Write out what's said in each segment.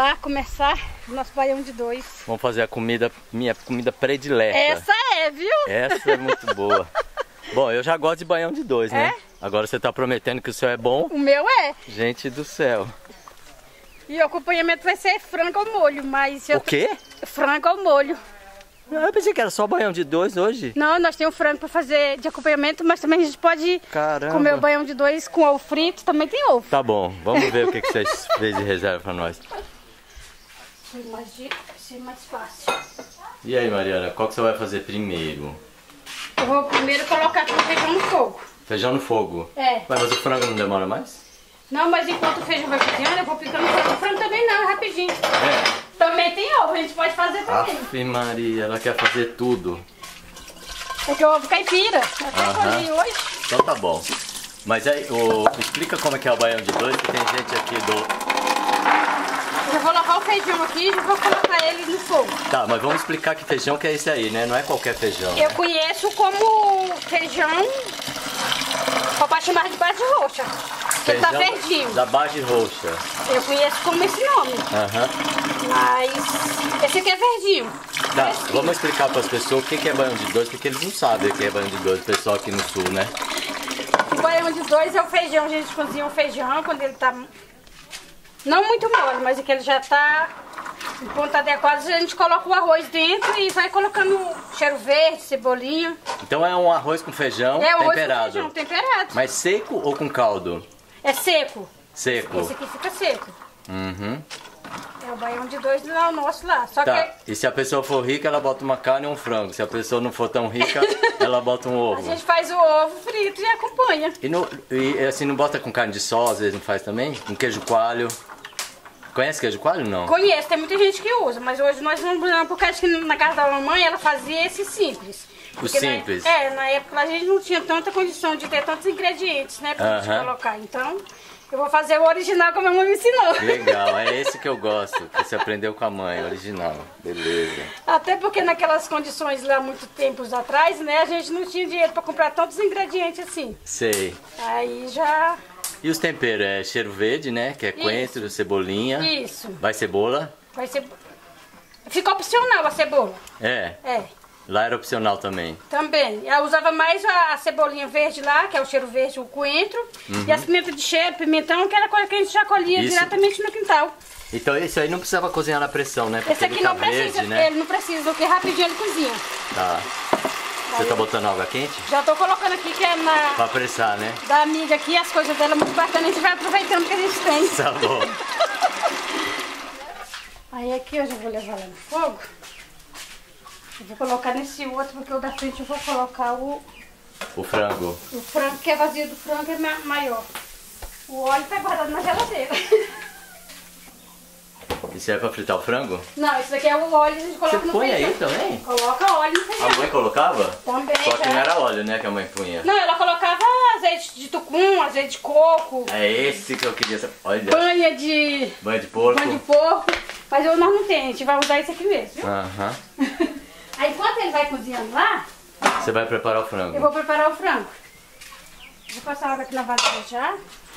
lá começar o nosso baião de dois. Vamos fazer a comida, minha comida predileta. Essa é, viu? Essa é muito boa. Bom, eu já gosto de baião de dois, né? Agora você tá prometendo que o seu é bom. O meu é. Gente do céu. E o acompanhamento vai ser frango ao molho, mas... O quê? Frango ao molho. Eu pensei que era só baião de dois hoje. Não, nós temos frango para fazer de acompanhamento, mas também a gente pode comer o baião de dois com ovo frito, também tem ovo. Tá bom, vamos ver o que vocês fez de reserva para nós. Ser mais fácil. E aí, Mariana, qual que você vai fazer primeiro? Eu vou primeiro colocar o feijão no fogo. Feijão no fogo? É. Mas o frango não demora mais? Não, mas enquanto o feijão vai cozinhando, eu vou picando o frango. O frango também não, é rapidinho. É. Também tem ovo, a gente pode fazer também. Aff, Maria, ela quer fazer tudo. É que o ovo caipira. Eu até colhi hoje. Então tá bom. Mas aí, explica como é que é o baião de dois, que tem gente aqui do... Eu vou lavar o feijão aqui e já vou colocar ele no fogo. Tá, mas vamos explicar que feijão que é esse aí, né? Não é qualquer feijão. Eu né? conheço como feijão, papai chamava de base roxa. Que ele tá verdinho. Da base roxa. Eu conheço como esse nome. Mas esse aqui é verdinho. Tá, vamos explicar para as pessoas o que é baião de dois, porque eles não sabem o que é baião de dois, o pessoal aqui no sul, né? O baião de dois é o feijão, a gente cozinha o feijão quando ele tá não muito mole, mas é que ele já tá em ponto adequado, a gente coloca o arroz dentro e vai colocando cheiro verde, cebolinha. Então é um arroz com feijão temperado. temperado. Feijão temperado. Mas seco ou com caldo? É seco. Seco. Esse aqui fica seco. Uhum. É o baião de dois lá, o nosso lá. Só Tá, que... e se a pessoa for rica, ela bota uma carne e um frango. Se a pessoa não for tão rica, ela bota um ovo. A gente faz o ovo frito e acompanha. E assim, não bota com carne de sol, às vezes não faz também? Um queijo coalho. Conhece queijo coalho, não? Conheço, tem muita gente que usa, mas hoje nós não usamos, porque acho que na casa da mamãe ela fazia esse simples. O simples? Na época a gente não tinha tanta condição de ter tantos ingredientes, né, pra gente colocar. Então, eu vou fazer o original como a mamãe me ensinou. Legal, é esse que eu gosto, que você aprendeu com a mãe, original. Beleza. Até porque naquelas condições lá, muito tempos atrás, né, a gente não tinha dinheiro pra comprar tantos ingredientes assim. Sei. Aí já... E os temperos? É cheiro verde, né? Que é coentro, cebolinha. Isso. Vai cebola? Vai ser... Fica opcional a cebola. É? É. Lá era opcional também. Também. Eu usava mais a cebolinha verde lá, que é o cheiro verde, o coentro. E as pimentas de cheiro, pimentão, que era coisa que a gente já colhia diretamente no quintal. Então esse aí não precisava cozinhar na pressão, né? Porque esse aqui não precisa, verde, né? Ele não precisa, porque rapidinho ele cozinha. Tá. Você tá botando água quente? Já tô colocando aqui, que é na... Pra pressar, né? Da amiga aqui, as coisas dela muito bacanas, a gente vai aproveitando o que a gente tem. Tá bom. Aí aqui eu já vou levar lá no fogo. Eu vou colocar nesse outro, porque o da frente eu vou colocar o frango. O frango, que é vazio do frango, é maior. O óleo tá guardado na geladeira. Isso é pra fritar o frango? Não, isso aqui é o óleo que a gente coloca no feijão. Você põe aí também? Coloca óleo no feijão. A mãe colocava? Também. Só que não era óleo, né, que a mãe punha. Não, ela colocava azeite de tucum, azeite de coco. É esse que eu queria saber. Olha. Banha de porco. Banha de porco. Mas eu não tenho, a gente vai usar isso aqui mesmo, viu? Aí enquanto ele vai cozinhando lá... Você vai preparar o frango? Eu vou preparar o frango. Vou passar água aqui na vasilha já.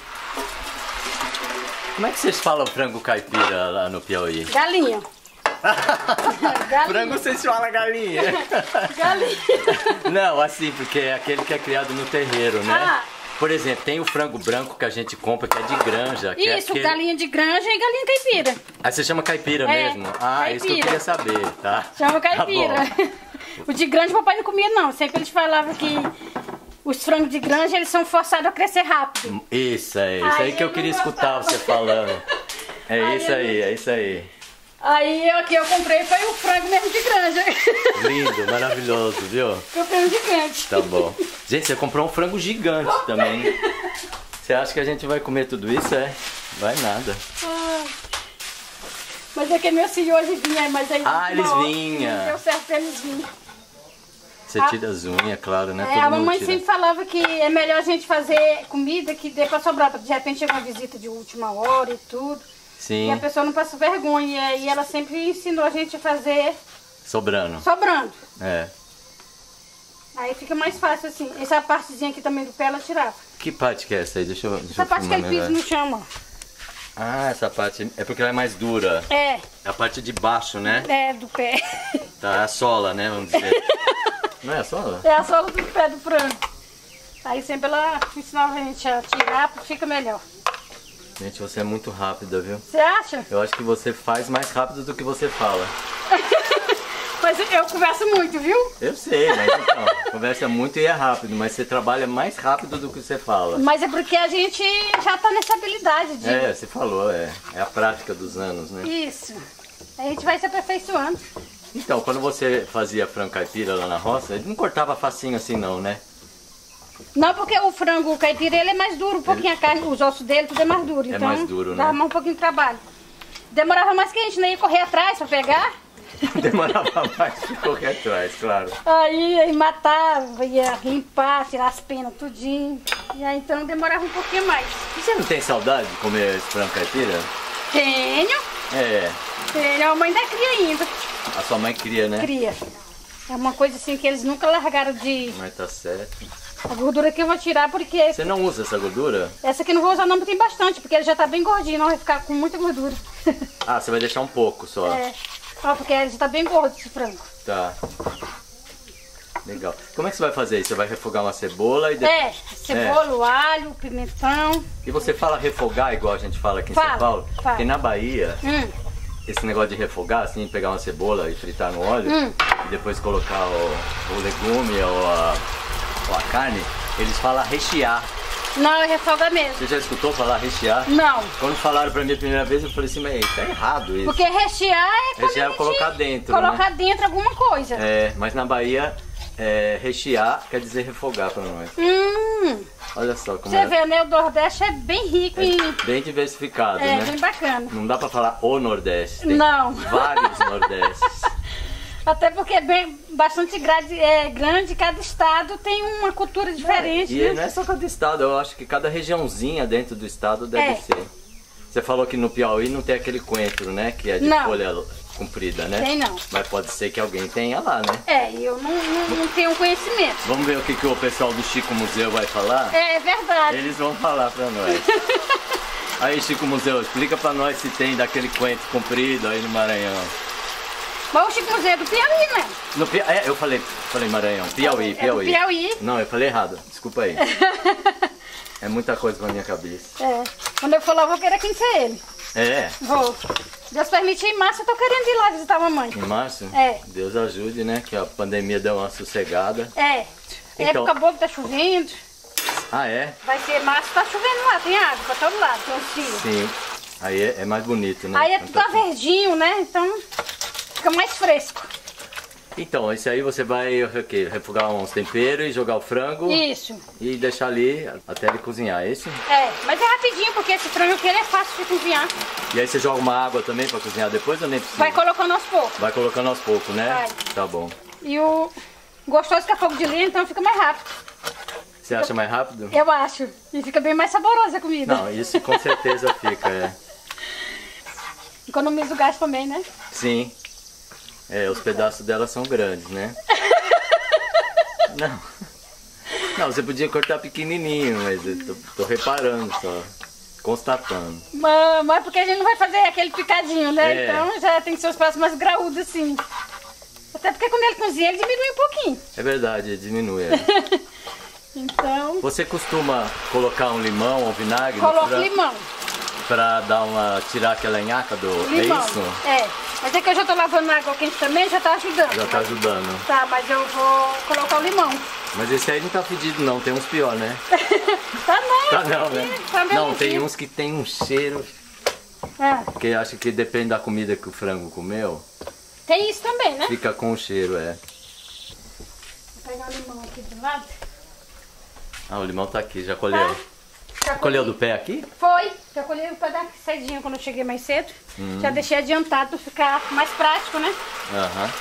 Como é que vocês falam frango caipira lá no Piauí? Galinha. Galinha. Frango vocês falam galinha? Galinha. Não, assim, porque é aquele que é criado no terreiro, né? Por exemplo, tem o frango branco que a gente compra, que é de granja. Que isso, galinha de granja e galinha caipira. Aí você chama caipira mesmo? Ah, caipira. Isso que eu queria saber, tá? Chama caipira. Tá. O de granja o papai não comia não, sempre eles falavam que os frangos de granja eles são forçados a crescer rápido. Isso aí que eu queria escutar você falando. É isso aí. Aí aqui eu comprei, foi o frango mesmo de granja. Lindo, maravilhoso, viu? Comprei um gigante. Tá bom. Gente, você comprou um frango gigante também. Você acha que a gente vai comer tudo isso? Vai nada. Mas é que meus filhos hoje vinham, mas aí... eles vinham. Não deu certo pra eles virem. Você tira as unhas, claro, né? A mamãe sempre falava que é melhor a gente fazer comida que dê pra sobrar. De repente chega uma visita de última hora e tudo. Sim. E a pessoa não passa vergonha. E ela sempre ensinou a gente a fazer... Sobrando. É. Aí fica mais fácil assim. Essa partezinha aqui também do pé ela tirava. Que parte que é essa aí? Deixa eu essa parte que ele pisa no chão, ó. Ah, essa parte é porque ela é mais dura. É. É a parte de baixo, né? É, do pé. Tá, a sola, né? Vamos dizer. Não é a sola? É a sola do pé do frango. Aí sempre ela ensinava a gente a tirar, fica melhor. Gente, você é muito rápida, viu? Você acha? Eu acho que você faz mais rápido do que você fala. Mas eu converso muito, viu? Eu sei, mas então, conversa muito e é rápido, mas você trabalha mais rápido do que você fala. Mas é porque a gente já tá nessa habilidade de... É, você falou, é a prática dos anos, né? Isso. A gente vai se aperfeiçoando. Então, quando você fazia frango caipira lá na roça, ele não cortava facinho assim não, né? Não, porque o frango caipira ele é mais duro, um pouquinho a carne, os ossos dele tudo é mais duro. É então mais duro, né? dava um pouquinho de trabalho. Demorava mais que a gente nem ia correr atrás pra pegar. Demorava mais de correr atrás, claro. Aí matava, ia limpar, tirar as penas tudinho. E aí então demorava um pouquinho mais. E você não tem saudade de comer esse frango caipira? Tenho. É. Tenho. A mãe ainda cria ainda. A sua mãe cria, né? Cria. É uma coisa assim que eles nunca largaram de... Mas tá certo. A gordura que eu vou tirar porque... Você não usa essa gordura? Essa aqui não vou usar não, porque tem bastante, porque ele já tá bem gordinho, não vai ficar com muita gordura. Ah, você vai deixar um pouco só. É. Ó, porque ele já tá bem gordo esse frango. Tá. Legal. Como é que você vai fazer isso? Você vai refogar uma cebola e depois... É, cebola, alho, pimentão. E você fala refogar igual a gente fala aqui em Fala, São Paulo? fala. Porque na Bahia, esse negócio de refogar, assim, pegar uma cebola e fritar no óleo e depois colocar o legume ou a carne, eles falam rechear. Não, é refoga mesmo. Você já escutou falar rechear? Não. Quando falaram pra mim a primeira vez, eu falei assim, mas tá errado isso. Porque rechear é quando Rechear a é gente colocar dentro, colocar dentro alguma coisa. É, mas na Bahia, rechear quer dizer refogar pra nós. Olha só como Você vê, né? O Nordeste é bem rico em... bem diversificado, É, né? bem bacana. Não dá pra falar o Nordeste. Tem Não. vários Nordestes. Até porque é bastante grande, cada estado tem uma cultura diferente. E né? não é só cada estado, eu acho que cada regiãozinha dentro do estado deve ser. Você falou que no Piauí não tem aquele coentro, né? Que é de folha comprida, né? Tem não. Mas pode ser que alguém tenha lá, né? É, eu não tenho conhecimento. Vamos ver o que o pessoal do Chico Museu vai falar? É verdade. Eles vão falar pra nós. Aí, Chico Museu, explica pra nós se tem daquele coentro comprido aí no Maranhão. Mas o Chico Museu é do Piauí, né? Eu falei Maranhão, Piauí, É do Piauí. Não, eu falei errado, desculpa aí. É muita coisa pra minha cabeça. É. Quando eu for lá, eu vou querer conhecer ele. É? Vou. Deus permitir, em março eu tô querendo ir lá visitar a mamãe. Em março? É. Deus ajude, né? Que a pandemia deu uma sossegada. É. Então... Época boa que tá chovendo. Ah, é? Vai ser março, tá chovendo lá, tem água pra todo lado, tem uns dias. Sim. Aí é mais bonito, né? Aí é tudo verdinho, né? Então fica mais fresco. Então, esse aí você vai refogar uns temperos e jogar o frango. Isso. E deixar ali até ele cozinhar, é isso? É, mas é rapidinho, porque esse frango aqui ele é fácil de cozinhar. E aí você joga uma água também pra cozinhar depois ou nem precisa? Vai colocando aos poucos. Vai colocando aos poucos, né? Vai. Tá bom. E o gostoso que é fogo de lenha, então fica mais rápido. Você acha mais rápido? Eu acho. E fica bem mais saborosa a comida. Não, isso com certeza fica, é. Economiza o gás também, né? Sim. É, os pedaços dela são grandes, né? Não, você podia cortar pequenininho, mas eu tô reparando só. Constatando. Mas porque a gente não vai fazer aquele picadinho, né? É. Então já tem que ser os pedaços mais graúdos assim. Até porque quando ele cozinha, ele diminui um pouquinho. É verdade, diminui. É. Então... Você costuma colocar um limão ou vinagre? Coloca limão. Pra tirar aquela nhaca do... Limão. É isso? É. Mas é que eu já tô lavando na água quente também, já tá ajudando. Já tá ajudando. Tá, mas eu vou colocar o limão. Mas esse aí não tá fedido não, tem uns pior, né? Tá não. Tá não, né? Tá Não, tem uns que tem um cheiro... É. Porque acho que depende da comida que o frango comeu. Tem isso também, né? Fica com o cheiro, é. Vou pegar o limão aqui do lado. Ah, o limão tá aqui, já colheu. Já Colheu do pé aqui? Foi. Já colhei o pé da cedinho quando eu cheguei mais cedo. Já deixei adiantado pra ficar mais prático, né? Aham.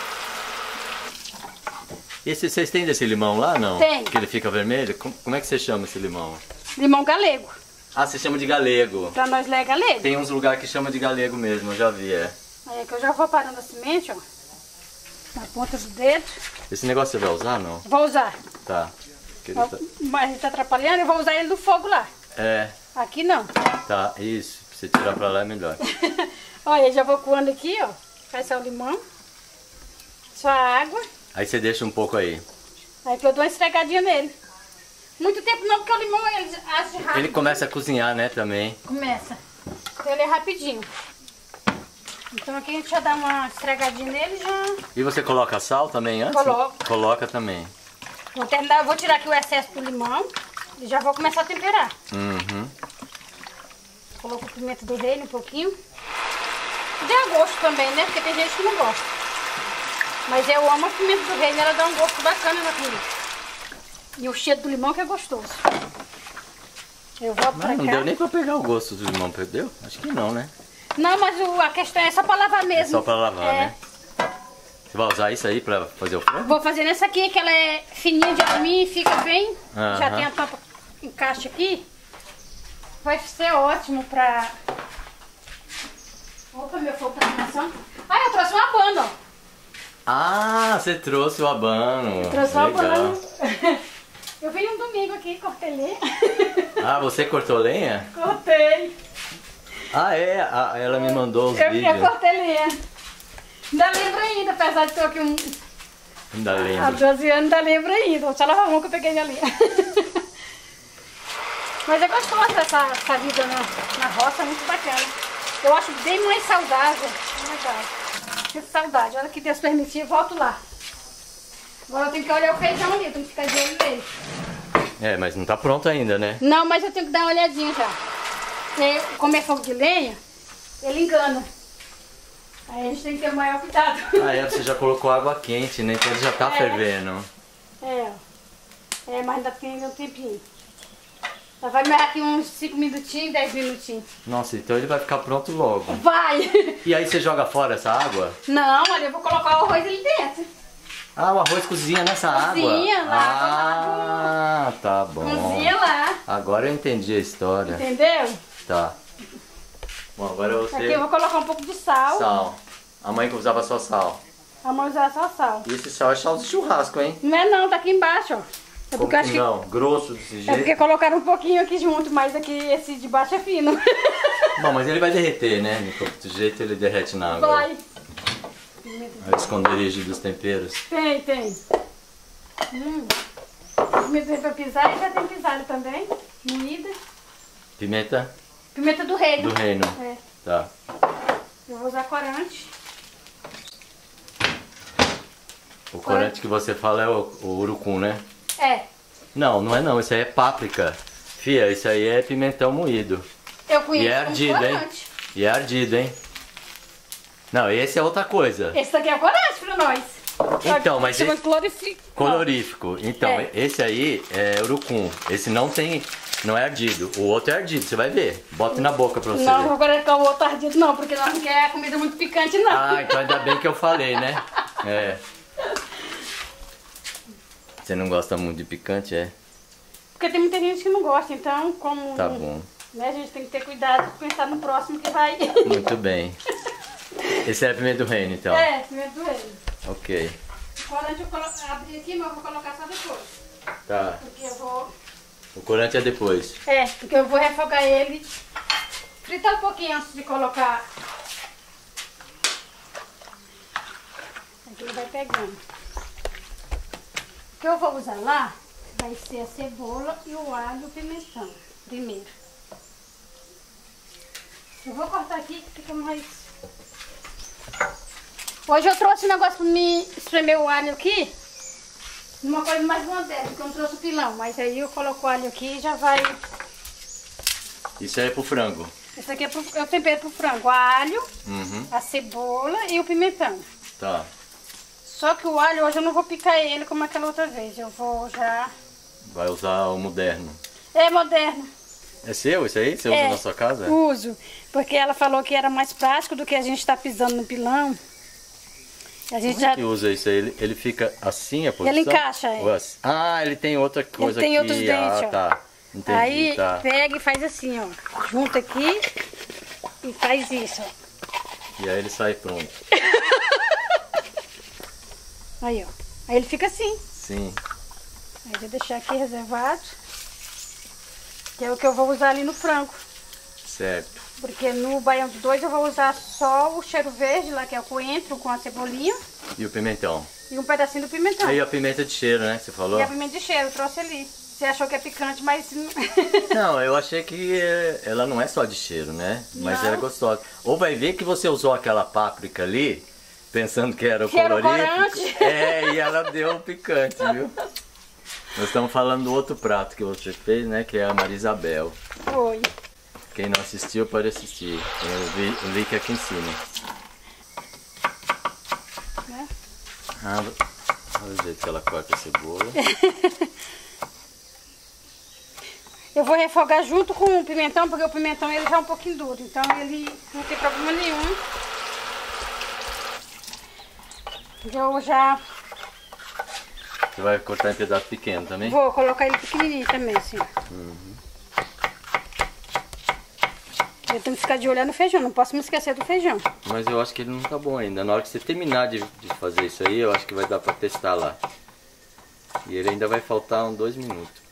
E vocês têm desse limão lá, não? Tem. Que ele fica vermelho? Como é que você chama esse limão? Limão galego. Ah, você chama de galego. Pra nós lá é galego. Tem uns lugares que chama de galego mesmo, eu já vi, é. Aí é que eu já vou parando a semente, ó. Na ponta do dedo. Esse negócio você vai usar, não? Vou usar. Tá. Que ele Mas ele tá atrapalhando, eu vou usar ele no fogo lá. É, Aqui não. tá, isso. você tirar pra lá é melhor. Olha, já vou coando aqui, ó. Faz só o limão. Só a água. Aí você deixa um pouco aí. Aí que eu dou uma esfregadinha nele. Muito tempo não, porque o limão ele age rápido. Ele começa a cozinhar, né, também. Começa. Então ele é rapidinho. Então aqui a gente já dá uma esfregadinha nele já. E você coloca sal também antes? Coloco. Coloca também. Vou terminar, vou tirar aqui o excesso do limão e já vou começar a temperar. Uhum. Coloco o pimenta do reino um pouquinho. De a gosto também, né? Porque tem gente que não gosta. Mas eu amo a pimenta do reino, ela dá um gosto bacana na comida. E o cheiro do limão que é gostoso. Eu volto pra cá. Não deu nem pra pegar o gosto do limão, perdeu? Acho que não, né? Não, mas a questão é só pra lavar mesmo. É só pra lavar, né? Você vai usar isso aí pra fazer o frango? Vou fazer nessa aqui, que ela é fininha de alumínio e fica bem. Já tem a tampa, encaixa aqui. Vai ser ótimo pra... Opa, meu fogo tá começando. Ah, eu trouxe uma abano, ó. Ah, você trouxe o abano. Trouxe uma legal. abano. Eu vim um domingo aqui, cortei lenha. Ah, você cortou lenha? Cortei. Ah, é? Ela me mandou os Eu vídeos. cortei lenha. Ainda lembro ainda, apesar de ter aqui um... Ainda Há lembro. 12 anos, ainda lembro ainda. Vou só lavar a mão que eu peguei minha linha. Mas eu gosto dessa vida na roça, é muito bacana. Eu acho bem mais saudável. Legal. Que saudade. Olha que Deus permitir, volto lá. Agora eu tenho que olhar o feijão ali, eu tenho que ficar de olho nele. É, mas não tá pronto ainda, né? Não, mas eu tenho que dar uma olhadinha já. Porque como é fogo de lenha, ele engana. Aí a gente tem que ter o maior cuidado. Ah, é, você já colocou água quente, né? Então ele já tá fervendo. Mas ainda tem um tempinho. Só vai mais aqui uns 5 minutinhos, 10 minutinhos. Nossa, então ele vai ficar pronto logo. Vai! E aí você joga fora essa água? Não, olha, eu vou colocar o arroz ali dentro. Ah, o arroz cozinha nessa água? Cozinha lá. Ah, tá bom. Cozinha lá. Agora eu entendi a história. Entendeu? Tá. Bom, agora você... Aqui eu vou colocar um pouco de sal. Sal. A mãe que usava só sal. A mãe usava só sal. E esse sal é sal de churrasco, hein? Não é não, tá aqui embaixo, ó. É Como porque eu que acho que... não? Grosso desse É jeito? porque colocaram um pouquinho aqui junto, mas aqui esse de baixo é fino. Bom, mas ele vai derreter, né? De qualquer jeito ele derrete na água. Vai. É o esconderijo dos temperos. Tem. Pimenta pra pisar e já tem pisado também. Moída. Pimenta Pimenta do reino. do reino. É. Tá. Eu vou usar corante. O corante que você fala é o urucum, né? É. Não é não. Isso aí é páprica. Fia, isso aí é pimentão moído. Eu conheço E é como ardido, hein? corante. E é ardido, hein? Não, esse é outra coisa. Esse daqui é o corante pra nós. Então, mas chama esse... clorífico. Colorífico. Então, É. esse aí é urucum. Esse não é ardido. O outro é ardido, você vai ver. Bota na boca pra você Não, ver. vou colocar o outro ardido não, porque nós não quer comida muito picante não. Ah, então ainda bem que eu falei, né? É. Você não gosta muito de picante, é? Porque tem muita gente que não gosta, então como... Tá bom. Né, a gente tem que ter cuidado e pensar no próximo que vai... Muito bem. Esse é pimenta do reino, então? É, pimenta do reino. Ok. O corante eu abri aqui, mas eu vou colocar só depois. Tá. Porque eu vou... O corante é depois. É, porque eu vou refogar ele, fritar um pouquinho antes de colocar. Aqui ele vai pegando. O que eu vou usar lá vai ser a cebola e o alho e o pimentão, primeiro. Eu vou cortar aqui que fica mais... Hoje eu trouxe um negócio pra me espremer o alho aqui. Uma coisa mais moderna, porque eu não trouxe o pilão, mas aí eu coloco o alho aqui e já vai... Isso aí é pro frango. Esse aqui é eu tempero pro frango, alho, Uhum. a cebola e o pimentão. Tá. Só que o alho hoje eu não vou picar ele como aquela outra vez, eu vou já... Vai usar o moderno. É moderno. É seu isso aí? Você usa na sua casa? Uso, porque ela falou que era mais prático do que a gente tá pisando no pilão. A gente já... Que usa isso aí? Ele fica assim a posição? Ele encaixa, é. Ou assim? Ah, ele tem outra coisa Ele tem aqui. outros dentes, ó. Tá. Entendi, Aí tá. pega e faz assim, ó. Junta aqui e faz isso, ó. E aí ele sai pronto. Aí, ó. Aí ele fica assim. Sim. Aí eu vou deixar aqui reservado. Que é o que eu vou usar ali no frango. Certo. Porque no baião de 2 eu vou usar só o cheiro verde, lá que é o coentro com a cebolinha. E o pimentão. E um pedacinho do pimentão. E a pimenta de cheiro, né, que você falou? E a pimenta de cheiro, eu trouxe ali. Você achou que é picante, mas... Não, eu achei que ela não é só de cheiro, né? Mas Não. ela é gostosa. Ou vai ver que você usou aquela páprica ali, pensando que era o Que era o colorido. corante. É, e ela deu o picante, viu? Nós estamos falando do outro prato que você fez, né? Que é a Maria Isabel. Foi. Quem não assistiu, pode assistir. Tem o link aqui em cima. Né? Olha o jeito que ela corta a cebola. Eu vou refogar junto com o pimentão, porque o pimentão ele já é um pouquinho duro. Então ele não tem problema nenhum. Eu já... Você vai cortar em pedaço pequeno também? Vou colocar ele pequenininho também, assim. Eu tenho que ficar de olho no feijão, não posso me esquecer do feijão. Mas eu acho que ele não tá bom ainda. Na hora que você terminar de fazer isso aí, eu acho que vai dar pra testar lá. E ele ainda vai faltar uns 2 minutos.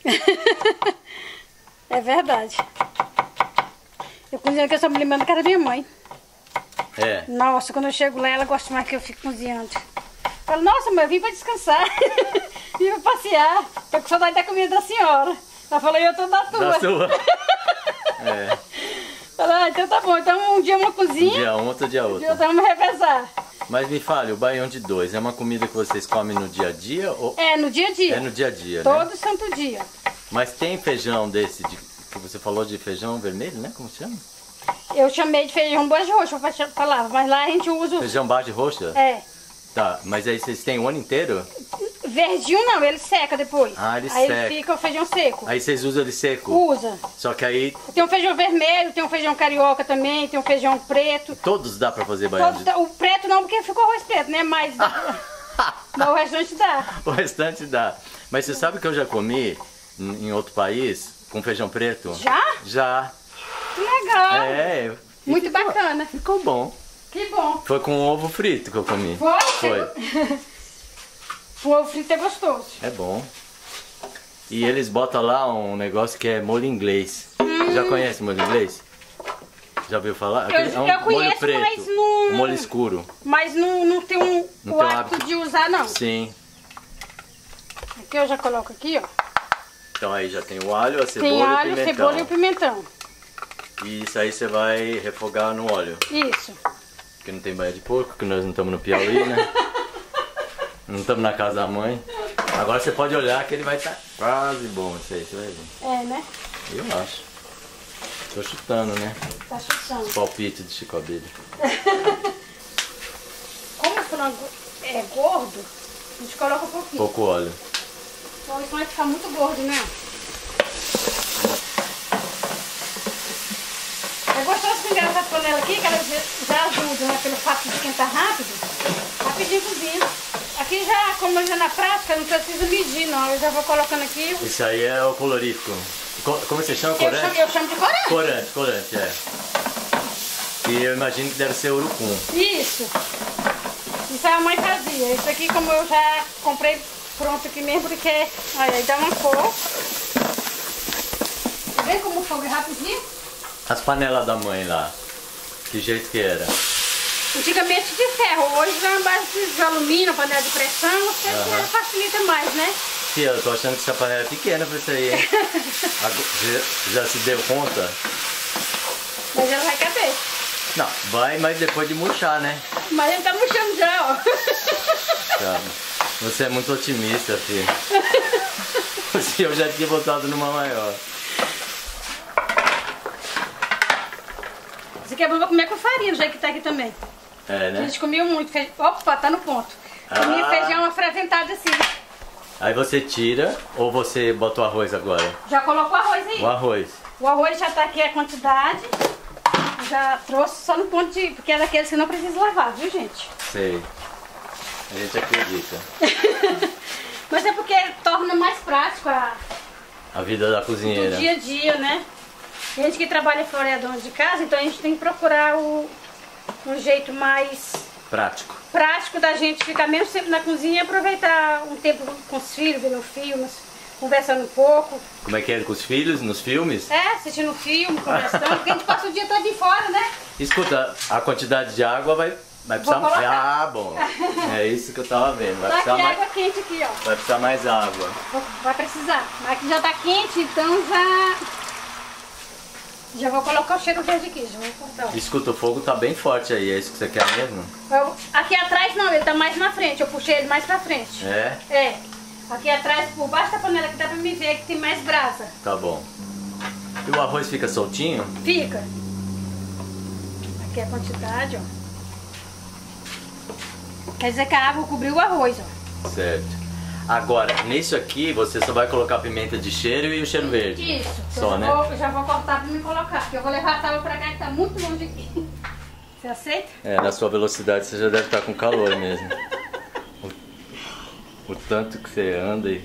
É verdade. Eu cozinhando que eu só me lembrando que era minha mãe. É. Nossa, quando eu chego lá, ela gosta mais que eu fique cozinhando. Fala, nossa, mãe, eu vim pra descansar. Vim pra passear. Tô com saudade da comida da senhora. Ela falou, eu tô da tua. Da sua. É. Fala, então tá bom. Então um dia uma cozinha. Um dia um, outro dia Um outro. dia vamos revezar. Mas me fale, o baião de 2 é uma comida que vocês comem no dia a dia? Ou... É, no dia a dia. É no dia a dia, né? Todo santo dia. Mas tem feijão desse, que você falou de feijão vermelho, né? Como chama? Eu chamei de feijão boas roxo pra falar, mas lá a gente usa... Feijão base roxa? É. Tá, mas aí vocês têm o ano inteiro? Verdinho não, ele seca depois. Ah, ele aí seca. Aí fica o feijão seco. Aí vocês usam ele seco? Usa. Só que aí Tem um feijão vermelho, tem um feijão carioca também, tem um feijão preto. todos dá pra fazer baião de... O preto não, porque ficou arroz preto, né? Mas o restante dá. O restante dá. Mas você sabe que eu já comi em outro país com feijão preto? Já? Já. Que legal. É. Muito bacana. Ficou bom. Que bom. Foi com ovo frito que eu comi. Foi? O ovo frito é gostoso. É bom. E eles botam lá um negócio que é molho inglês. Já conhece molho inglês? Já ouviu falar? Eu molho conheço, preto, mas não... um molho escuro. Mas não tem Não o tem o hábito hábito. de usar, não. Sim. Aqui eu já coloco aqui, ó. Então aí já tem o alho, a cebola Tem e o alho, pimentão. cebola e o pimentão. E isso aí você vai refogar no óleo. Isso. Porque não tem banha de porco, que nós não estamos no Piauí, né? Não estamos na casa da mãe. Agora você pode olhar que ele vai estar quase bom, isso aí, você vai ver. É, né? Eu acho. Tô chutando, né? Tá chutando. Palpite de Chico Abelha. Como o frango é gordo, a gente coloca um pouquinho. Pouco óleo. Então isso vai ficar muito gordo, né? É gostoso pingar essa panela aqui, que ela já ajuda, né? Pelo fato de esquentar rápido. Rapidinho cozinha. Aqui já, como já na prática, não precisa medir não. Eu já vou colocando aqui. Isso aí é o colorífico. Como você chama? Eu Corante? chamo de corante. Corante, é. E eu imagino que deve ser urucum. Isso. Isso a mãe fazia. Isso aqui, como eu já comprei pronto aqui mesmo, porque olha, aí dá uma cor. Vê como o fogo é rapidinho? As panelas da mãe lá, que jeito que era? Antigamente de ferro, hoje é uma base de alumínio, panela de pressão, você facilita mais, né? Tia, eu tô achando que essa panela é pequena pra isso aí, hein? já se deu conta? Mas ela vai caber. Não, vai, mas depois de murchar, né? Mas ele tá murchando já, ó. Tá. Você é muito otimista, filho. Eu já tinha botado numa maior. Isso aqui é bom pra comer com farinha, do jeito que tá aqui também. É, A né? gente comia muito feijão. Opa, tá no ponto. Comia feijão afreventado assim. Aí você tira ou você bota o arroz agora? Já colocou o arroz aí. O arroz. O arroz já tá aqui a quantidade. Já trouxe só no ponto de... Porque é daqueles que não precisa lavar, viu, gente? Sei. A gente acredita. Mas é porque torna mais prático A vida da cozinheira. do dia a dia, né? A gente que trabalha fora é dono de casa, então a gente tem que procurar um jeito mais prático da gente ficar mesmo sempre na cozinha e aproveitar um tempo com os filhos, vendo filmes. conversando um pouco. Como é que é com os filhos, nos filmes? É, assistindo filme, conversando, porque a gente passa o dia todo de fora, né? Escuta, a quantidade de água vai precisar mais. Ah, bom. É isso que eu tava vendo. Vai precisar aqui mais água quente aqui, ó. Vai precisar mais água. Vai precisar. Mas aqui já tá quente, então já vou colocar o cheiro verde aqui, já vou cortar. Escuta, o fogo tá bem forte aí, é isso que você quer mesmo? Aqui atrás não, ele tá mais na frente, eu puxei ele mais pra frente. É? É. Aqui atrás, por baixo da panela, que dá pra me ver que tem mais brasa. Tá bom. E o arroz fica soltinho? Fica. Aqui é a quantidade, ó. Quer dizer que a água cobriu o arroz, ó. Certo. Agora, nisso aqui, você só vai colocar a pimenta de cheiro e o cheiro verde. Isso. Só, né? Já vou cortar pra me colocar, porque eu vou levar a tábua pra cá que tá muito longe aqui. Você aceita? É, na sua velocidade você já deve estar com calor mesmo. O tanto que você anda e...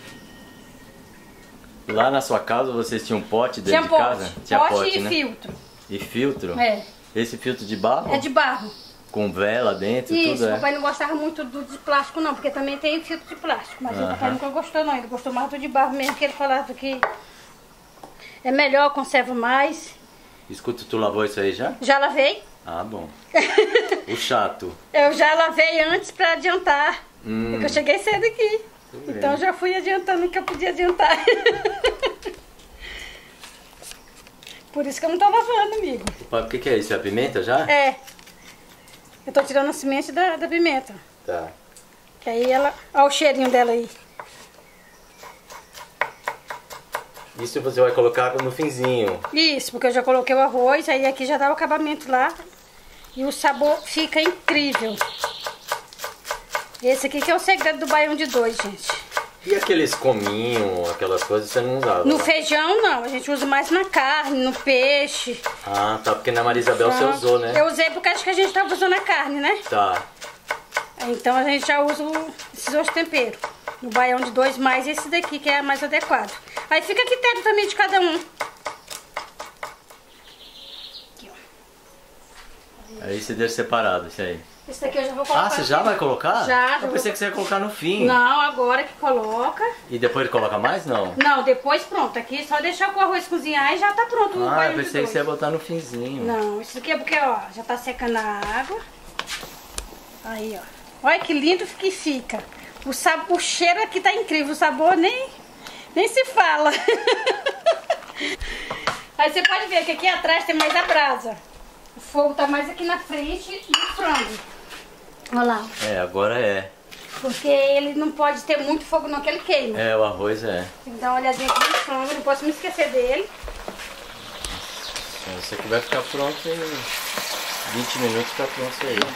Lá na sua casa vocês tinham pote dentro de casa? Tinha pote e né? Filtro. E filtro? É. Esse filtro de barro? É de barro. Com vela dentro, isso, tudo é? Papai não gostava muito do de plástico não, porque também tem filtro de plástico. Mas o papai nunca gostou não, ele gostou mais do de barro mesmo, que ele falava que é melhor, conserva mais. Escuta, tu lavou isso aí já? Já lavei. Ah, bom. O chato. Eu já lavei antes pra adiantar, porque eu cheguei cedo aqui. Então já fui adiantando o que eu podia adiantar. Por isso que eu não tô lavando, amigo. O que é isso? É a pimenta já? É. Eu tô tirando a semente da pimenta. Tá. Que aí ela... Olha o cheirinho dela aí. Isso você vai colocar no finzinho. Isso, porque eu já coloquei o arroz, aí aqui já dá o acabamento lá. E o sabor fica incrível. Esse aqui que é o segredo do baião de dois, gente. E aqueles cominhos, aquelas coisas você não usava? No feijão não, a gente usa mais na carne, no peixe. Ah, tá, porque na Maria Isabel você usou, né? Eu usei porque acho que a gente tava usando a carne, né? Tá. Então a gente já usa esses outros temperos. No baião de dois mais esse daqui que é mais adequado. Aí fica a critério também de cada um. Aqui, ó. Aí você deixa separado, isso aí. Esse daqui eu já vou colocar. Ah, você já vai colocar? Já. Eu pensei que você ia colocar no fim. Não, agora que coloca. E depois coloca mais, não? Não, depois pronto. Aqui só deixar o arroz cozinhar e já tá pronto no baião de eu pensei dois. que você ia botar no finzinho. Não, isso aqui é porque, ó, já tá secando a água. Aí, ó. Olha que lindo que fica. O cheiro aqui tá incrível, o sabor nem se fala. Aí você pode ver que aqui atrás tem mais a brasa. O fogo tá mais aqui na frente do frango. Olha lá. É, agora é. Porque ele não pode ter muito fogo não, que ele queima. É, o arroz é. Tem que dar uma olhadinha aqui no frango, não posso me esquecer dele. Isso aqui vai ficar pronto em 20 minutos, tá pronto isso aí.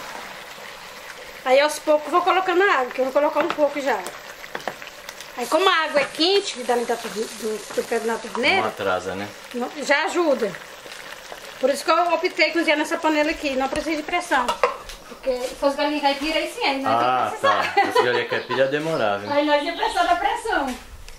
Aí aos poucos eu vou colocando a água, que eu vou colocar um pouco já. Aí como a água é quente, da do na torneira, não atrasa, né? já ajuda. Por isso que eu optei cozinhar nessa panela aqui, não precisa de pressão. Porque se fosse galinha caipira, aí sim, aí nós ia precisar. Tá. Se galinha caipira ia demorar, viu? Aí nós ia precisar da pressão.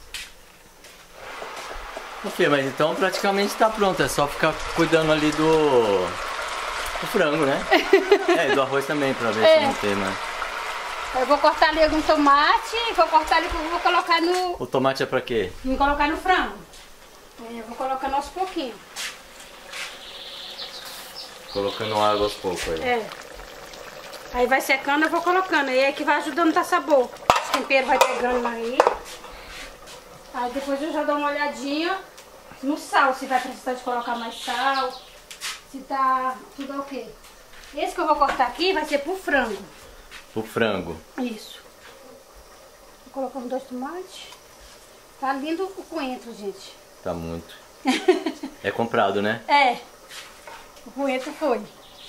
Ok, mas então praticamente tá pronto, é só ficar cuidando ali do frango, né? É, e do arroz também, pra ver se não tem, né? Eu vou cortar ali algum tomate, vou cortar ali que eu vou colocar no... O tomate é pra quê? Vou colocar no frango. Eu vou colocando aos pouquinhos. Colocando água aos poucos aí. É. Aí vai secando, eu vou colocando. Aí é que vai ajudando a dar sabor. O tempero vai pegando aí. Aí depois eu já dou uma olhadinha no sal, se vai precisar de colocar mais sal, se tá tudo ok. Esse que eu vou cortar aqui vai ser pro frango. O frango. Isso. Vou colocar 2 tomates. Tá lindo o coentro, gente. Tá muito. É comprado, né? É. O coentro foi.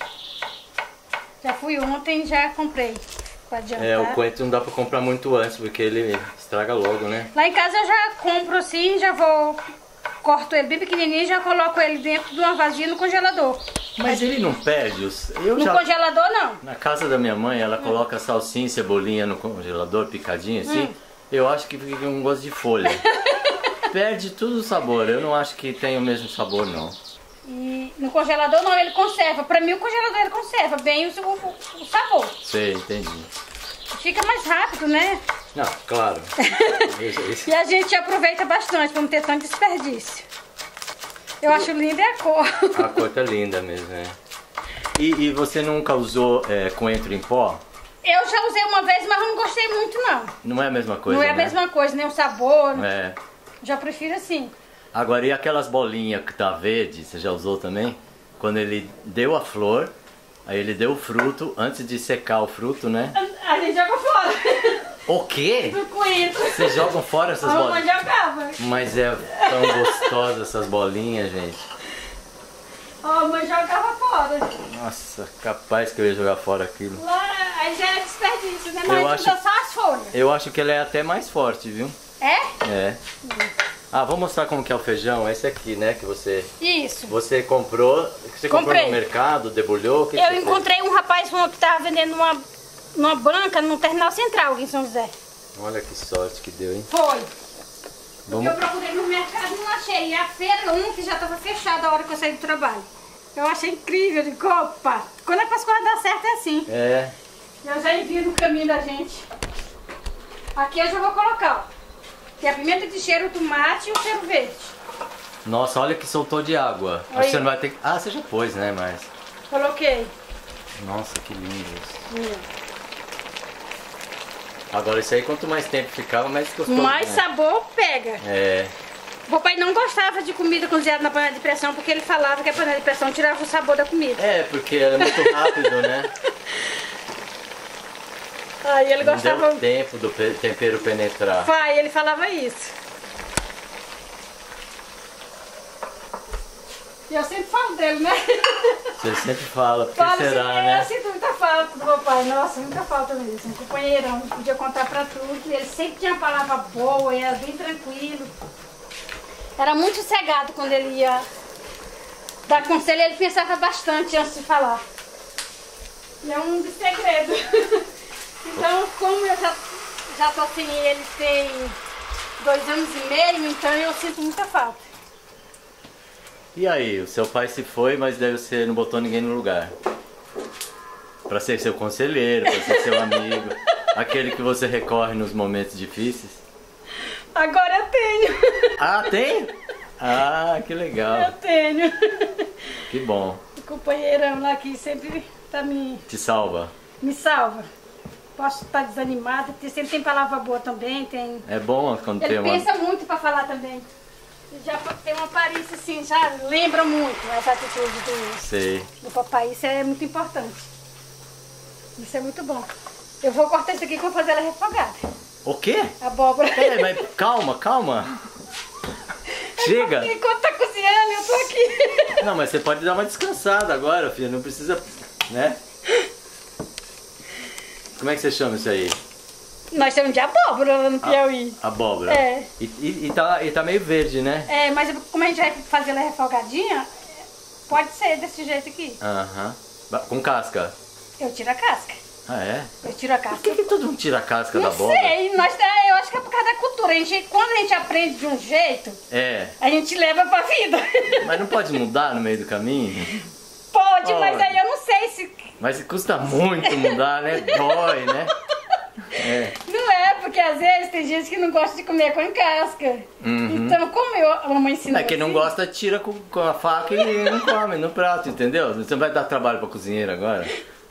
Já fui ontem e já comprei. Pra adiantar. É, o coentro não dá pra comprar muito antes, porque ele estraga logo, né? Lá em casa eu já compro assim, já vou... Corto ele bem pequenininho e já coloco ele dentro de uma vasilha no congelador. Mas ele não perde os... Congelador não. Na casa da minha mãe, ela coloca salsinha e cebolinha no congelador, picadinho assim. Eu acho que fica com um gosto de folha. Perde tudo o sabor. Eu não acho que tem o mesmo sabor, não. E no congelador não, ele conserva. Pra mim o congelador ele conserva bem o sabor. Sei, entendi. Fica mais rápido, né? Não, claro. E a gente aproveita bastante pra não ter tanto desperdício. Eu acho linda a cor. A cor tá linda mesmo, né? E você nunca usou coentro em pó? Eu já usei uma vez, mas eu não gostei muito, não. Não é a mesma coisa, Não é a né? mesma coisa, nem o sabor. É. Já prefiro assim. Agora, e aquelas bolinhas que tá verde, você já usou também? Quando ele deu a flor, aí ele deu o fruto, antes de secar o fruto, né? A gente joga fora. O quê? Do coentro. Vocês jogam fora essas A mamãe bolinhas? jogava. Mas é tão gostosa essas bolinhas, gente. A mamãe jogava fora. Nossa, capaz que eu ia jogar fora aquilo. Lá, aí já é desperdício, né? Mas Eu a gente acho- usa só as folhas. Eu acho que ela é até mais forte, viu? É? É. Ah, vou mostrar como que é o feijão. Esse aqui, né, que você Isso. comprou. Você comprou Comprei. no mercado, debulhou? O que Eu você fez? encontrei um rapaz que tava vendendo numa banca no Terminal Central aqui em São José. Olha que sorte que deu, hein? Foi. Vamos- Eu procurei no mercado e não achei. E a feira, que já estava fechada a hora que eu saí do trabalho. Eu achei incrível, de opa, quando é que as coisas dão certo é assim. É. Eu já envio no caminho da gente. Aqui eu já vou colocar, ó. Que é a pimenta de cheiro, o tomate e o cheiro verde. Nossa, olha que soltou de água. Acho que você não vai ter que... Ah, você já pôs, né, mas... Coloquei. Nossa, que lindo isso. Agora isso aí, quanto mais tempo ficava, mais gostoso, Mais né? sabor pega. É. O papai não gostava de comida cozinhada na panela de pressão porque ele falava que a panela de pressão tirava o sabor da comida. É, porque ela é muito rápido, né? Aí ele Não gostava. deu tempo do tempero penetrar. Pai, ele falava isso. E eu sempre falo dele, né? Você sempre fala, por que Falo será, assim, né? eu sinto muita falta do meu pai. Nossa, muita falta mesmo. Um companheirão, podia contar pra tudo. Ele sempre tinha uma palavra boa, era bem tranquilo. Era muito sossegado quando ele ia dar conselho, ele pensava bastante antes de falar. E é um segredo. Então, como eu já tô sem ele tem 2 anos e meio, então eu sinto muita falta. E aí, o seu pai se foi, mas daí você não botou ninguém no lugar. Pra ser seu conselheiro, pra ser seu amigo. Aquele que você recorre nos momentos difíceis. Agora eu tenho. Ah, tem? Ah, que legal. Eu tenho. Que bom. O companheirão lá que sempre tá me Te salva. Posso estar desanimada, sempre tem palavra boa também, tem. É bom quando Ele tem uma... pensa muito pra falar também. Ele já tem uma aparência assim, já lembra muito essa atitude Sei. do papai. Isso é muito importante. Isso é muito bom. Eu vou cortar isso aqui que eu vou fazer ela refogada. O quê? Abóbora. Peraí, mas calma. Chega. Enquanto tá cozinhando, eu tô aqui. Não, mas você pode dar uma descansada agora, filha. Não precisa, né? Como é que você chama isso aí? Nós chamamos de abóbora lá no Piauí. Abóbora. É. E tá meio verde, né? É, mas como a gente vai fazer ela refogadinha, pode ser desse jeito aqui. Aham. Com casca. Eu tiro a casca. Ah, é? Eu tiro a Por casca. que todo mundo tira a casca da Não abóbora? sei, eu acho que é por causa da cultura. Quando a gente aprende de um jeito, É. a gente leva pra vida. Mas não pode mudar no meio do caminho? Pode, Pode. mas aí eu não sei se... Mas custa muito mudar, né? Dói, né? É. Não é, porque às vezes tem gente que não gosta de comer com casca. Uhum. Então, como a mamãe ensinou Mas quem não assim, gosta, tira com a faca e não come no prato, entendeu? Você não vai dar trabalho pra cozinheira agora.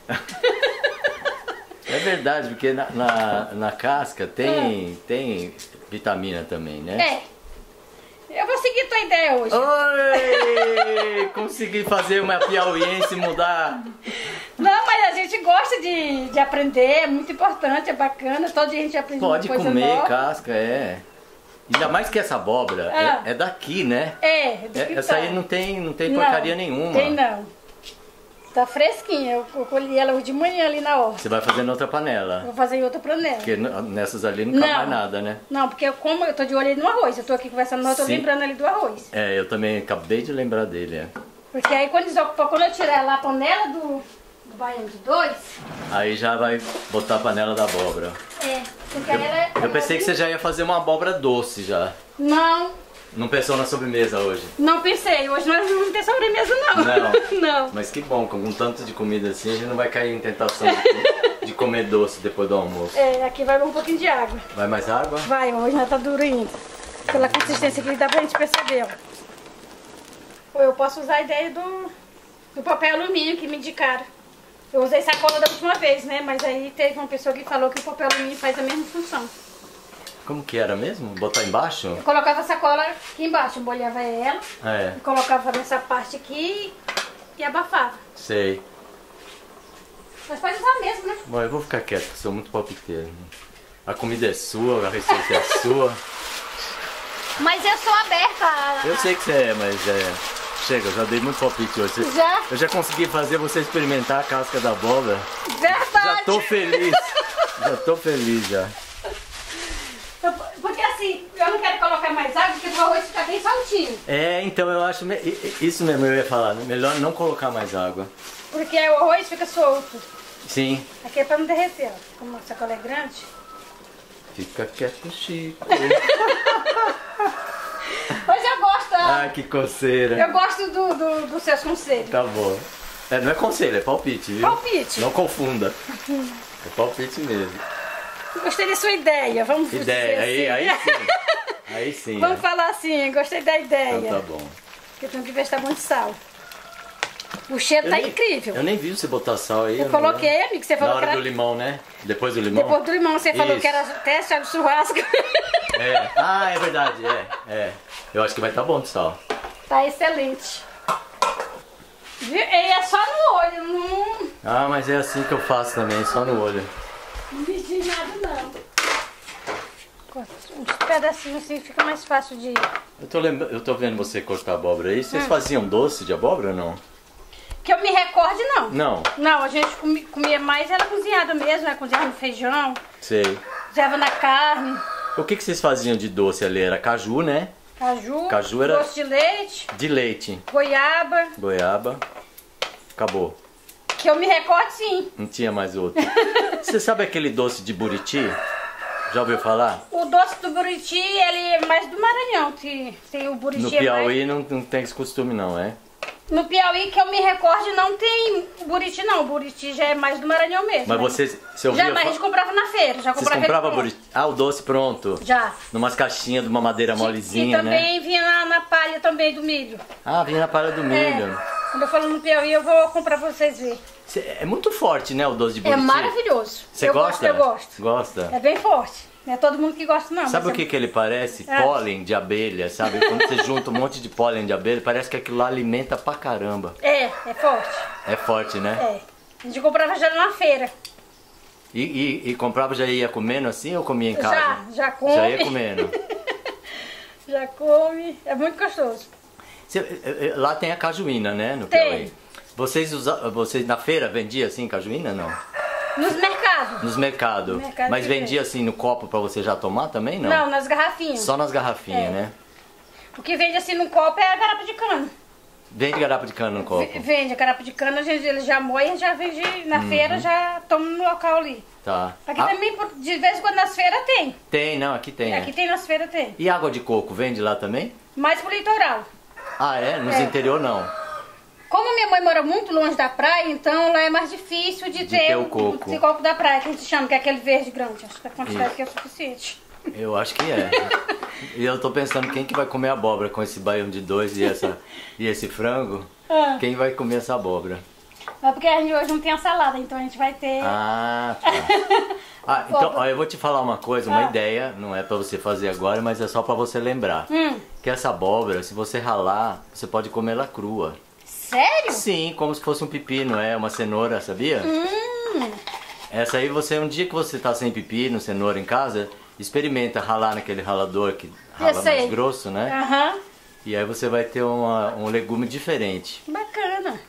É verdade, porque na casca tem vitamina também, né? É. Eu vou seguir tua ideia hoje. Oi! Consegui fazer uma piauiense mudar. Não, mas a gente gosta de aprender, é muito importante, é bacana. Todo dia a gente aprende Pode uma coisa comer nova. casca, é. Ainda mais que essa abóbora é daqui, né? Essa aí não tem porcaria nenhuma. Tem não. Tá fresquinha, eu colhi ela hoje de manhã ali na horta. Você vai fazer em outra panela. Vou fazer em outra panela. Porque nessas ali não cabe mais nada, né? Não, porque como eu tô de olho ali no arroz, eu tô aqui conversando, mas eu tô Sim. lembrando ali do arroz. É, eu também acabei de lembrar dele, é. Porque aí quando eu tirar lá a panela do baiano de 2, Aí já vai botar a panela da abóbora. porque aí ela... Eu pensei que você já ia fazer uma abóbora doce já. Não pensou na sobremesa hoje? Não pensei, hoje nós não vamos ter sobremesa não. Não. Não. Mas que bom, com um tanto de comida assim, a gente não vai cair em tentação de de comer doce depois do almoço. É, aqui vai um pouquinho de água. Vai mais água? Vai, hoje já tá duro ainda. Pela consistência que dá pra gente perceber, ó. Ou eu posso usar a ideia do papel alumínio que me indicaram. Eu usei sacola da última vez, né? Mas aí teve uma pessoa que falou que o papel alumínio faz a mesma função. Como que era mesmo? Botar embaixo? Eu colocava a sacola aqui embaixo, molhava ela, e colocava nessa parte aqui e abafava. Sei. Mas pode usar mesmo, né? Bom, eu vou ficar quieto, porque sou muito palpiteiro. A comida é sua, a receita é sua. Mas eu sou aberta. Eu sei que você é, mas chega, eu já dei muito palpite hoje. Já? Eu já consegui fazer você experimentar a casca da abóbora. Verdade. Já tô feliz. Já tô feliz já. Porque assim, eu não quero colocar mais água, porque o arroz fica bem saltinho. É, então eu acho... Isso mesmo eu ia falar, melhor não colocar mais água. Porque o arroz fica solto. Sim. Aqui é pra não derreter, ó. Como a sacola é grande. Fica quieto, Chico. Mas eu gosto. Ai, que coceira. Eu gosto dos seus conselhos. Tá bom. Não é conselho, é palpite, viu? Palpite. Não confunda. É palpite mesmo. Gostei da sua ideia, vamos dizer Ideia, assim. aí sim. Aí sim. Vamos falar assim, gostei da ideia. Então tá bom. Porque eu tenho que ver se tá bom de sal. O cheiro tá incrível. Eu nem vi você botar sal aí. Eu coloquei, amigo, você falou na hora que era... do limão, né? Depois do limão? Depois do limão, você falou Isso. que era teste de churrasco. É. Ah, é verdade, Eu acho que vai estar bom de sal. Tá excelente. Viu? E é só no olho, não... Ah, mas é assim que eu faço também, só no olho. Não medi nada, não. Uns pedacinhos assim fica mais fácil de... Eu tô vendo você cortar abóbora aí. Vocês faziam doce de abóbora ou não? Que eu me recorde, não. Não. Não, a gente comia mais, era cozinhada mesmo, né? Cozinhava no feijão, Sei. cozinhava na carne, O que vocês faziam de doce ali? Era caju, né? caju era- doce de leite, De leite. goiaba. Goiaba. Acabou. Que eu me recorde, sim. Não tinha mais outro. Você sabe aquele doce de buriti? Já ouviu falar? O doce do buriti, ele é mais do Maranhão. Tem o buriti No é Piauí não tem esse costume não, é? No Piauí, que eu me recorde, não tem buriti, não. O buriti já é mais do Maranhão mesmo. Mas né? você ouvia... Já, mas a gente comprava na feira. Já Vocês comprava compravam ele buriti? Ah, o doce pronto. Já. Numas caixinhas de uma madeira E molezinha, também né? vinha na palha também do milho. Ah, vinha na palha do milho. Quando eu falo no Piauí, eu vou comprar pra vocês verem. É muito forte, né, o doce de É buriti? maravilhoso. Você eu gosta? Eu gosto. Gosta? É bem forte. Não é todo mundo que gosta, não. Sabe mas o que ele parece? Ah. Pólen de abelha, sabe? Quando você junta um monte de pólen de abelha, parece que aquilo lá alimenta pra caramba. É forte. É forte, né? É. A gente comprava já na feira. E comprava, já ia comendo assim ou comia em casa? Já come. Já ia comendo. Já come. É muito gostoso. Lá tem a cajuína, né? No Tem. Piauí. Vocês na feira vendiam assim cajuína, não? Nos mercados. Nos mercados. No mercado Mas que vendia assim no copo pra você já tomar também, não? Não, nas garrafinhas. Só nas garrafinhas, É. né? O que vende assim no copo é a garapa de cana. Vende garapa de cana no copo. Vende a garapa de cana, ele já moe, já vende na feira, já toma no local ali. Tá. Aqui também, de vez em quando nas feiras tem. Tem, não, aqui tem. Aqui tem nas feiras tem. E água de coco, vende lá também? Mais pro litoral. Ah, é? Nos interior não. Como minha mãe mora muito longe da praia, então lá é mais difícil de ter o coco. o coco da praia, que a gente chama, que é aquele verde grande. Acho que a quantidade aqui é suficiente. Eu acho que é. E eu tô pensando quem que vai comer abóbora com esse baião de dois e esse frango. Ah. Quem vai comer essa abóbora? Mas porque a gente hoje não tem a salada, então a gente vai ter... Ah, tá. Então, ó, eu vou te falar uma coisa, uma ideia, não é pra você fazer agora, mas é só pra você lembrar. Que essa abóbora, se você ralar, você pode comer ela crua. Sério? Sim, como se fosse um pepino, uma cenoura, sabia? Essa aí um dia que você tá sem pepino, cenoura em casa, experimenta ralar naquele ralador que rala mais grosso, né? Aham. E aí você vai ter um legume diferente. Bacana.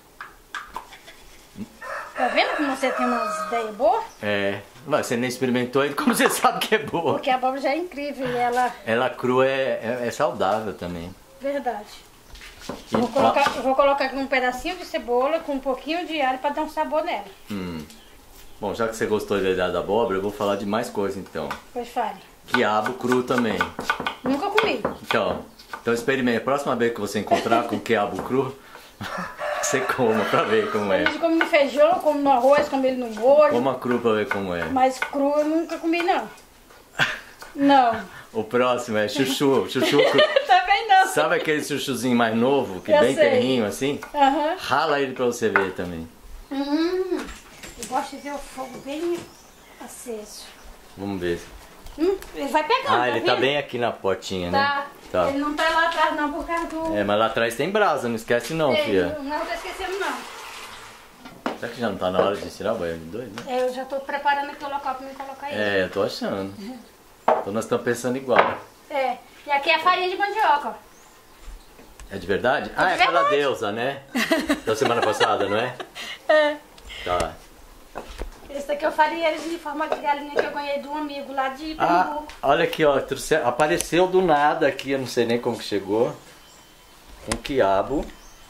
Tá vendo como você tem umas ideias boas? Mas você nem experimentou ainda, como você sabe que é boa? Porque a abóbora já é incrível e ela... Ela crua é saudável também. Verdade. E, Eu vou colocar aqui um pedacinho de cebola com um pouquinho de alho pra dar um sabor nela. Bom, já que você gostou da ideia da abóbora, eu vou falar de mais coisa então. Pois fale. Quiabo cru também. Nunca comi. Então experimente. A próxima vez que você encontrar com quiabo cru, você coma pra ver como é. A gente come no feijão, come no arroz, come ele no molho. Coma cru pra ver como é. Mas cru eu nunca comi, não. Não. O próximo é chuchu. Chuchu cru. Também não. Sabe aquele chuchuzinho mais novo, que Eu bem sei. terrinho assim? Aham. Rala ele pra você ver também. Eu gosto de ver o fogo bem aceso. Vamos ver. Ele vai pegando, Ah, ele tá vendo? bem aqui na potinha, né? Tá. Tá. Ele não tá lá atrás não, por causa do... É, mas lá atrás tem brasa, não esquece não, filha. Não tô esquecendo não. Será que já não tá na hora de tirar o baiano de dois, né? É, eu já tô preparando aqui o local pra me colocar ele. É, eu tô achando. Então nós estamos pensando igual. É. E aqui é a farinha de mandioca, ó. É de verdade? Ah, é de aquela verdade. deusa, né? Da semana passada, não é? É. Tá. Esse daqui eu faria eles em forma de galinha que eu ganhei de um amigo lá de Ah, Pernambuco. olha aqui, ó. Apareceu do nada aqui, eu não sei nem como que chegou. Um quiabo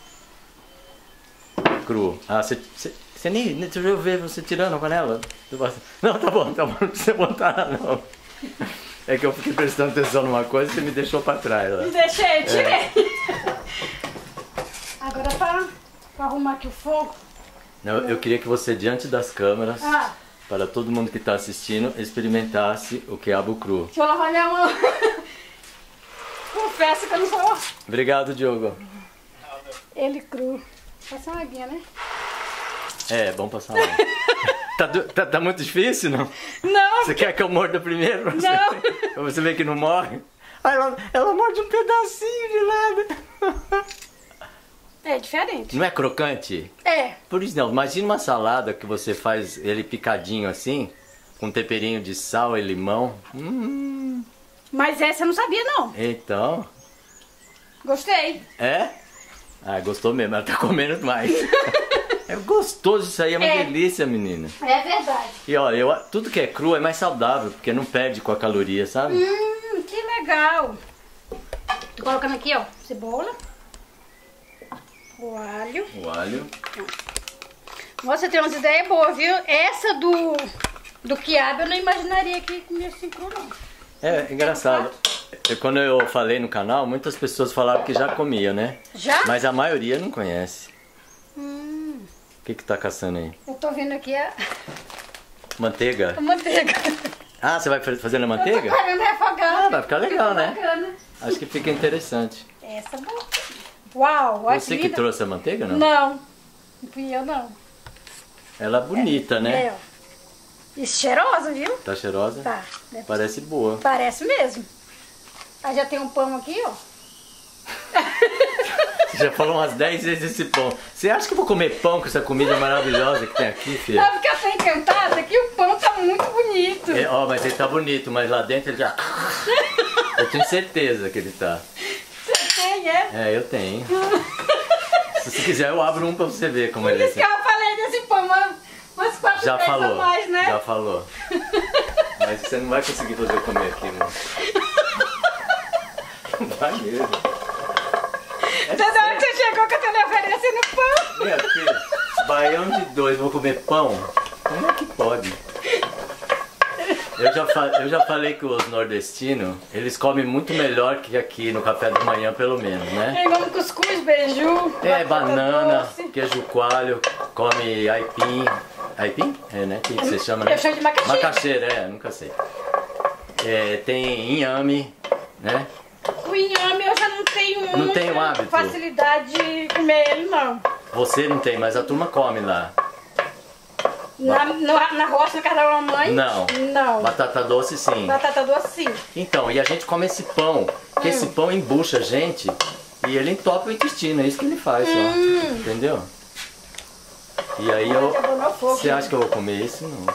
cru. Ah, você nem. Deixa eu ver você tirando a panela. Não, tá bom, não precisa botar não. É que eu fiquei prestando atenção numa coisa e você me deixou pra trás. Ó. Me deixei, tirei. Agora pra arrumar aqui o fogo. Não, eu queria que você, diante das câmeras, Ah, para todo mundo que está assistindo, experimentasse o quiabo cru. deixa eu lavar minha mão. Confesso que eu não sou Obrigado, Diogo. ele cru. Passa uma aguinha, né? É, bom passar lá. Tá muito difícil, não? Não, Você quer que eu morda primeiro? Pra você, Não. pra você ver que não morre? Ah, ela morde um pedacinho de lado. é diferente. Não é crocante? É. Por isso não, imagina uma salada que você faz ele picadinho assim, com temperinho de sal e limão. Mas essa eu não sabia, não. Então, Gostei. é? Ah, gostou mesmo, ela tá comendo mais. É gostoso isso aí, é uma É. delícia, menina. É verdade. E olha, tudo que é cru é mais saudável, porque não perde com a caloria, sabe? Que legal. Tô colocando aqui, ó, cebola. O alho. O alho. Nossa, tem umas ideias boas, viu? Essa do quiabo eu não imaginaria que comia assim cru, não. É engraçado. Quando eu falei no canal, muitas pessoas falaram que já comia, né? Já? Mas a maioria não conhece. O que tá caçando aí? Eu tô vendo aqui a Manteiga? manteiga. Ah, você vai fazer na Eu tô manteiga? querendo refogar. Ah, vai ficar legal, né? Bacana. Acho que fica interessante. Essa é boa. Uau, olha Você que linda. trouxe a manteiga, não? Não, não fui eu, não. Ela é bonita, né? É, ó. E cheirosa, viu? Tá cheirosa? Tá. Deve- Parece boa. Parece mesmo. Aí já tem um pão aqui, ó. Você já falou umas 10 vezes esse pão. Você acha que eu vou comer pão com essa comida maravilhosa que tem aqui, filha? Sabe que eu tô encantada? Que o pão tá muito bonito. É, ó, mas ele tá bonito, mas lá dentro ele já... Eu tenho certeza que ele tá. Você tem, é? É, eu tenho. Se você quiser, eu abro um pra você ver como Por ele é. isso que eu falei desse pão umas 4 Já vezes falou, a mais, né? já falou. Mas você não vai conseguir fazer eu comer aqui, não. Não vai mesmo. Toda hora que você chegou que eu tô lhe oferecendo pão. Minha filha, baião de 2, vou comer pão? Como é que pode? Eu já falei que os nordestinos, eles comem muito melhor que aqui no café da manhã, pelo menos, né? Tem como cuscuz, beiju, É, batata banana, doce. queijo coalho, come aipim. Aipim? É, né? O que você chama, né? Eu chamo de macaxeira. Macaxeira, nunca sei. É, tem inhame, né? O inhame eu já não tenho Não muita tenho hábito. facilidade de comer ele, não. Você não tem, mas a turma come lá. Na roça, na casa da mamãe? Não. Não. Batata doce, sim. Batata doce, sim. Então, e a gente come esse pão, que esse pão embucha a gente e ele entope o intestino, é isso que ele faz, ó. Entendeu? E aí eu... Já vou no fogo. Você acha que eu vou comer isso? Não.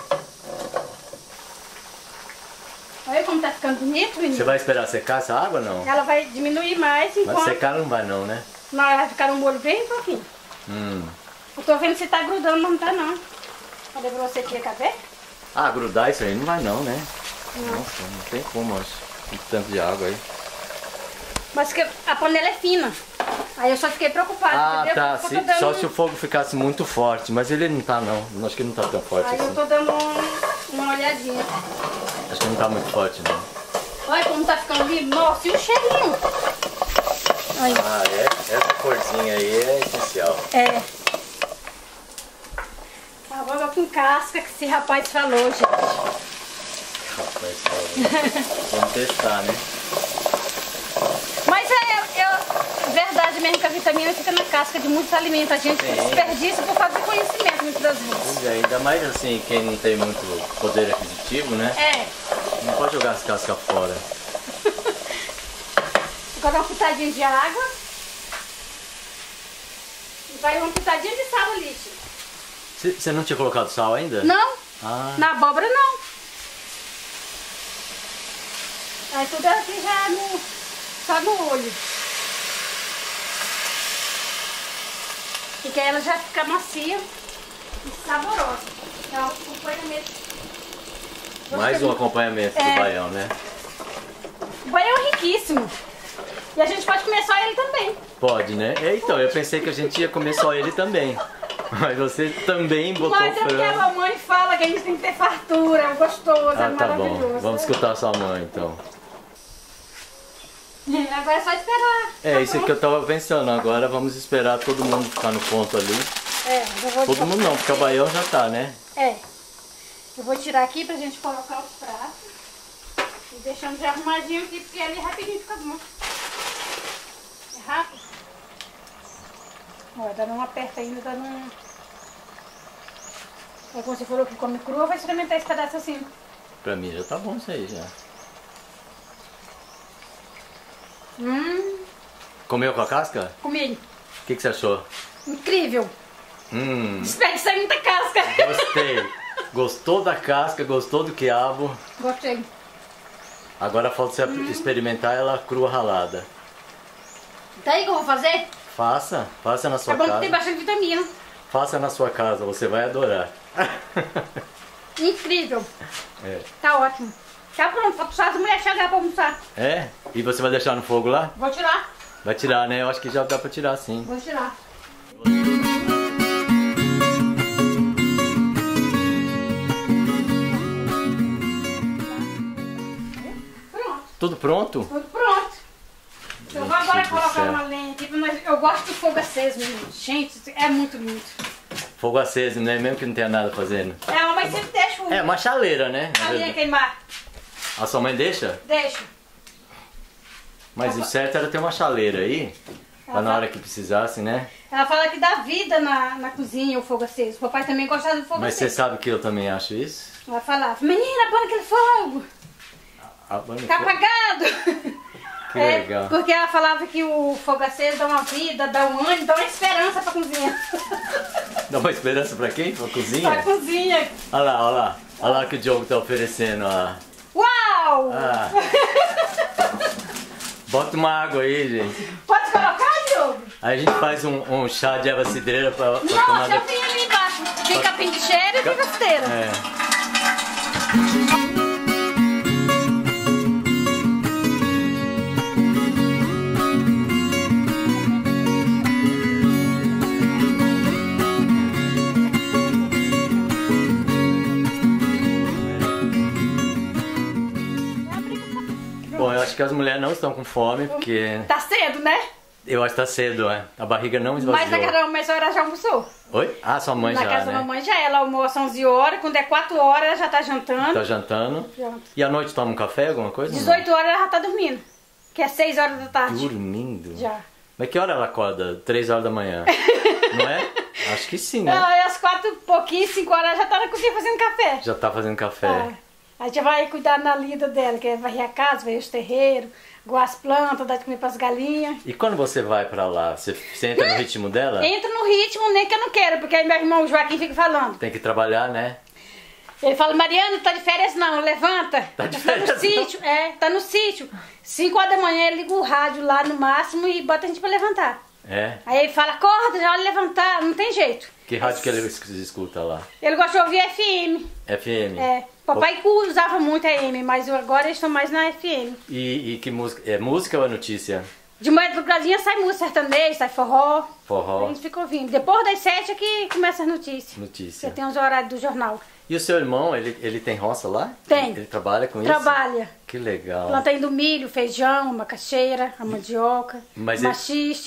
Olha como tá ficando bonito, menino. Você vai esperar secar essa água, não? Ela vai diminuir mais Mas enquanto... secar não vai não, né? Não, ela vai ficar um molho bem pouquinho. Eu tô vendo se tá grudando, mas não tá não. Falei pra você que ia caber? Ah, grudar isso aí não vai não, né? Nossa, não tem como, acho. Com tanto de água aí. Mas que a panela é fina. Aí eu só fiquei preocupada, Ah, entendeu? tá. Eu tô dando Só se o fogo ficasse muito forte. Mas ele não tá não. Acho que não tá tão forte Aí eu assim. tô dando uma olhadinha. Acho que não tá muito forte não. Olha como tá ficando lindo. Nossa, e o cheirinho. Olha. Ah, é? Essa corzinha aí é essencial. É. Abóbora com casca que esse rapaz falou, gente. Rapaz, vamos testar, né? Mas verdade mesmo que a vitamina fica na casca de muitos alimentos. A gente desperdiça por falta de conhecimento muitas das vezes. Pois é, ainda mais assim, quem não tem muito poder aquisitivo, né? É. Não pode jogar as cascas fora. Agora uma pitadinha de água. E vai uma pitadinha de sal ali, tio. Você não tinha colocado sal ainda? Não. Ah. Na abóbora não. Aí tudo aqui já só no olho. Porque ela já fica macia e saborosa. É um acompanhamento. Mais um acompanhamento do baião, né? O baião é riquíssimo. E a gente pode comer só ele também. Pode, né? Então, eu pensei que a gente ia comer só ele também. Mas você também botou Mas é porque a frango. mamãe fala que a gente tem que ter fartura, é gostoso, é Ah, tá maravilhoso. bom. Vamos escutar a sua mãe, então. Agora é só esperar. É, isso que eu tava pensando. Agora vamos esperar todo mundo ficar no ponto ali. É, eu vou Todo mundo não, porque o baião já tá, né? É. Eu vou tirar aqui pra gente colocar os pratos. E deixando já arrumadinho aqui, porque ali rapidinho fica bom. É rápido. Olha, dando um aperto ainda, dando um... É como você falou que come crua, vai experimentar esse pedaço assim. Pra mim já tá bom isso aí já. Comeu com a casca? Comi. O que você achou? Incrível. Desperdiçei muita casca. Gostei. Gostou da casca, gostou do quiabo. Gostei. Agora falta você experimentar ela crua ralada. Tá aí que eu vou fazer? Faça na sua É bom que casa. tem bastante vitamina. Faça na sua casa, você vai adorar. Incrível. É. Tá ótimo. Tá pronto, só precisa as mulheres chegar pra almoçar. É? E você vai deixar no fogo lá? Vou tirar. Vai tirar, né? Eu acho que já dá pra tirar sim. Vou tirar. Pronto. Tudo pronto? Tudo pronto. Eu vou agora do colocar céu. uma lenha aqui pra nós. Eu gosto do fogo aceso, menino. Gente, é muito lindo. Fogo aceso, né? Mesmo que não tenha nada fazendo. É, a mamãe sempre deixa É, uma chaleira, né? a linha queimar. A sua mãe deixa? Deixa. Mas o certo era ter uma chaleira aí. Pra na hora que precisasse, né? Ela fala que dá vida na cozinha o fogo aceso. O papai também gostava do fogo Mas você aceso. sabe que eu também acho isso? Ela falava, menina, põe aquele fogo. Tá apagado. Que legal. Porque ela falava que o fogo aceso dá uma vida, dá um ânimo, dá uma esperança pra cozinha. Dá uma esperança pra quem? Pra cozinha? Pra cozinha. Olha lá, olha lá. Olha lá que o Diogo tá oferecendo. Ó. Uau! Ah. Bota uma água aí, gente. Pode colocar, Diogo? Aí a gente faz um chá de erva cidreira pra tomar... Não, já tem ali embaixo. Tem capim de cheiro e tem casteira. É. Bom, eu acho que as mulheres não estão com fome, porque Tá cedo, né? eu acho que tá cedo, é. A barriga não Mas esvaziou. na casa da mamãe, a senhora já almoçou? Oi? Ah, sua mãe Na já, casa né? da mamãe já, ela almoça 11 horas, quando é 4 horas ela já tá jantando. Tá jantando. Pronto. E à noite toma um café, alguma coisa? 18 horas ela já tá dormindo, que é 6 horas da tarde. Dormindo? Já. Mas que hora ela acorda? 3 horas da manhã? Não é? Acho que sim, né? Aí às 4 e pouquinho, 5 horas ela já tá na cozinha fazendo café. Já tá fazendo café. É. A gente vai cuidar na lida dela, que é varrer a casa, varrer os terreiros, guar as plantas, dar de comer pras galinhas. E quando você vai pra lá, você entra no ritmo dela? Entro no ritmo, nem que eu não quero, porque aí meu irmão Joaquim fica falando. Tem que trabalhar, né? Ele fala, Mariana, tá de férias não, levanta. Tá de Tá férias no não? sítio, tá no sítio. 5 horas da manhã ele liga o rádio lá no máximo e bota a gente pra levantar. É? Aí ele fala, acorda, já olha levantar, não tem jeito. Que rádio que ele escuta lá? Ele gosta de ouvir FM. FM? Papai usava muito AM, mas agora eles estão mais na FM. E que música? É música ou é notícia? De madrugadinha sai música sertaneja, sai forró. Forró? A gente fica ouvindo. Depois das 7 é que começa as notícias. Notícia. Você tem os horários do jornal. E o seu irmão, ele tem roça lá? Tem. Ele trabalha com isso? Trabalha. Que legal. Planta ainda o milho, feijão, a macaxeira, a mandioca, Mas o machiste.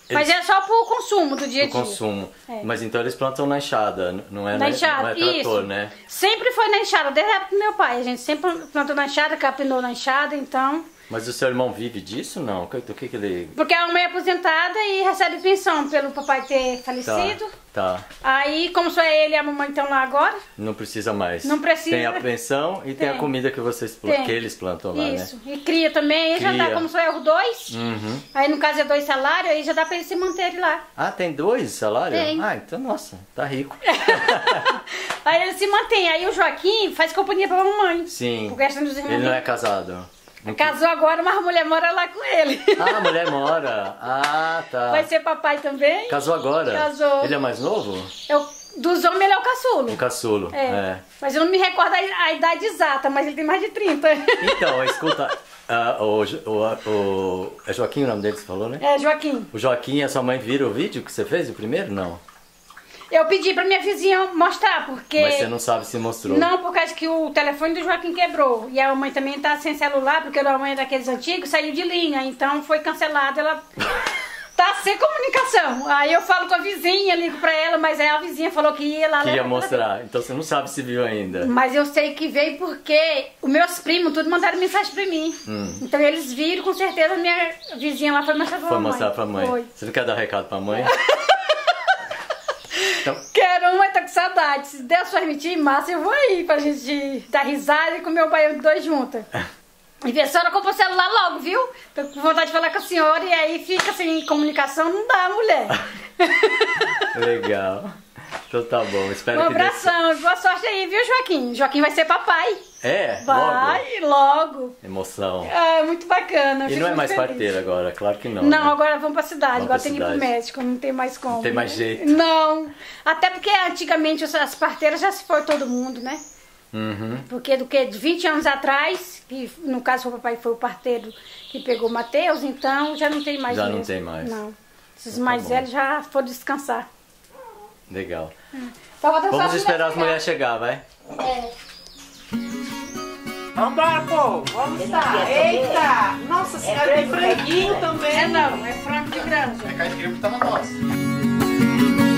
Mas é só pro consumo do dia a dia. Pro consumo. Mas então eles plantam na enxada, não é, na enxada, não é trator, isso. né? Sempre foi na enxada, desde a época do meu pai. A gente sempre plantou na enxada, capinou na enxada, então... Mas o seu irmão vive disso, não? O que ele... Porque a mãe é aposentada e recebe pensão pelo papai ter falecido. Tá. Aí, como só ele e a mamãe estão lá agora... Não precisa mais. Não precisa. Tem a pensão e tem a comida que que eles plantam lá, Isso. né? E cria também, aí já dá, como só é os dois. Uhum. Aí no caso é 2 salários, aí já dá pra eles se manterem lá. Ah, tem 2 salários? Tem. Ah, então, nossa, tá rico. Aí ele se mantém. Aí o Joaquim faz companhia pra mamãe. Sim. Por questão dos irmãos. Ele não é casado? Casou agora, mas a mulher mora lá com ele. Ah, a mulher mora. Ah, tá. Vai ser papai também. Casou agora? Casou. Ele é mais novo? Dos homens ele é o caçulo. Um caçulo, é. Mas eu não me recordo a idade exata, mas ele tem mais de 30. Então, escuta, é Joaquim o nome dele que você falou, né? É, Joaquim. O Joaquim e a sua mãe viram o vídeo que você fez, o primeiro? Não. Eu pedi pra minha vizinha mostrar, porque... Mas você não sabe se mostrou. Não, por causa que o telefone do Joaquim quebrou. E a mamãe também tá sem celular, porque a mamãe é daqueles antigos, saiu de linha. Então foi cancelada, ela tá sem comunicação. Aí eu falo com a vizinha, ligo pra ela, mas aí a vizinha falou que ia lá... Que ia mostrar. Então você não sabe se viu ainda. Mas eu sei que veio porque os meus primos tudo mandaram mensagem pra mim. Então eles viram, com certeza, a minha vizinha lá foi mostrar pra mamãe. Foi mostrar pra mãe. Foi. Você não quer dar recado pra mãe? Então... Quero, mas tô com saudade. Se Deus permitir, massa, eu vou aí pra gente dar risada e comer o baião de 2 juntas. E ver a senhora compra o celular logo, viu? Tô com vontade de falar com a senhora e aí fica sem comunicação, não dá, mulher. Legal. Então tá bom, espero um que abração, boa sorte aí, viu, Joaquim? Joaquim vai ser papai. É? Vai, logo. Emoção. É, muito bacana. E não é mais feliz. parteira agora, claro que não. Não, né? agora vamos pra cidade, Vamos agora pra tem que ir pro cidade. médico, não tem mais como. Não tem mais jeito. Não, até porque antigamente as parteiras já se foi todo mundo, né? Uhum. Porque de 20 anos atrás, que no caso o papai foi o parteiro que pegou o Matheus, então já não tem mais Já mesmo. não tem mais. Não. Esses mais velhos já foram descansar. Legal. Então, vamos esperar as mulheres chegar, vai? É. Vambora, pô! Vamos estar! Eita! Nossa senhora, tem franguinho também! Não, é frango de granja. É caipira porque tá na nossa.